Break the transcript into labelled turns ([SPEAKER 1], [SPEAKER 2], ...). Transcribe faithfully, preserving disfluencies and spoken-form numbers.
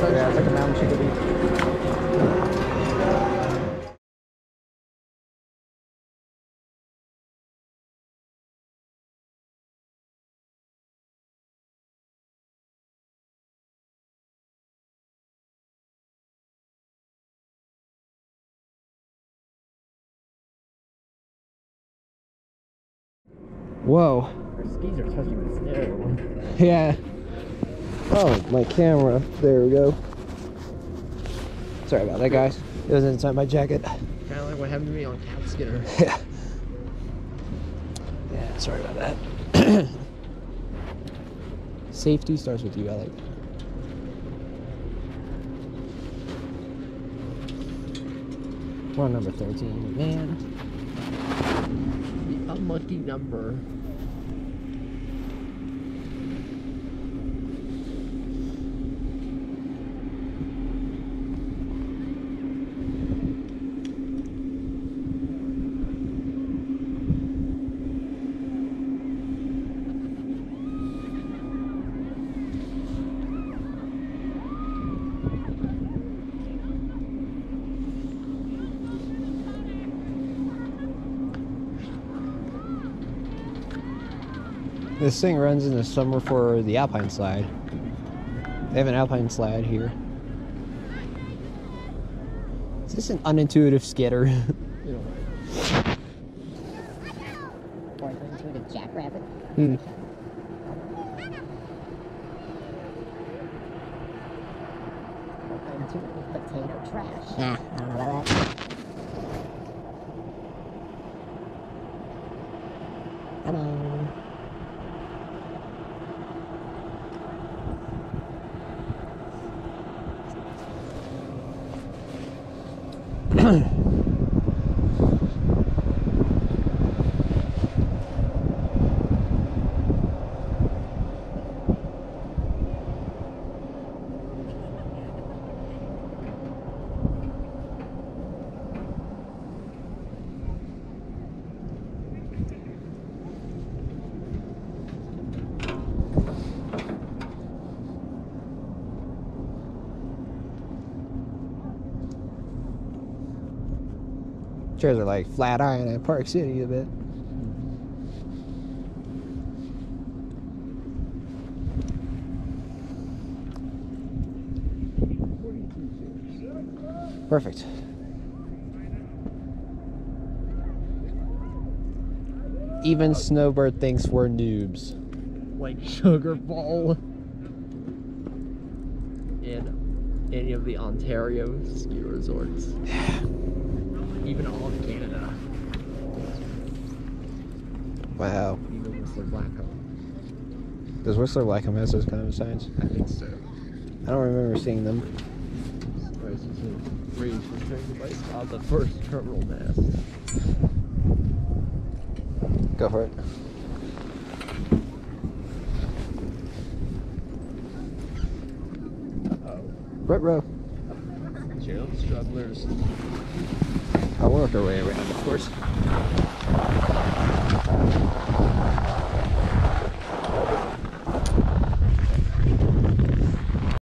[SPEAKER 1] Yeah, it's like a mountain chickadee. Whoa.
[SPEAKER 2] Our skis are touching the snow.
[SPEAKER 1] Yeah. Oh, my camera. There we go. Sorry about that, guys. It was inside my jacket.
[SPEAKER 2] Kind of like what happened to me on Cat Skinner.
[SPEAKER 1] Yeah. Yeah, sorry about that. Safety starts with you, Alec. We're on number thirteen, man.
[SPEAKER 2] The unlucky number.
[SPEAKER 1] This thing runs in the summer for the alpine slide. They have an alpine slide here. Is this an unintuitive skitter?
[SPEAKER 2] You know,
[SPEAKER 3] Or it turns into a jackrabbit.
[SPEAKER 1] Hmm.
[SPEAKER 3] Or into potato trash. Nah, I don't know about that. Come on.
[SPEAKER 1] Chairs are like flat iron at Park City a bit. Perfect. Even Snowbird thinks we're noobs.
[SPEAKER 2] like Sugar Bowl in any of the Ontario ski resorts. Even all of Canada.
[SPEAKER 1] Wow.
[SPEAKER 2] Even Whistler Blackcomb.
[SPEAKER 1] Does Whistler Blackcomb has those kind of signs?
[SPEAKER 2] I think so.
[SPEAKER 1] I don't remember seeing them.
[SPEAKER 2] Raised return device on the first terminal mast.
[SPEAKER 1] Go for it.
[SPEAKER 2] Uh-oh.
[SPEAKER 1] Right row.
[SPEAKER 2] Jail strugglers.
[SPEAKER 1] I'll work our way around, of course.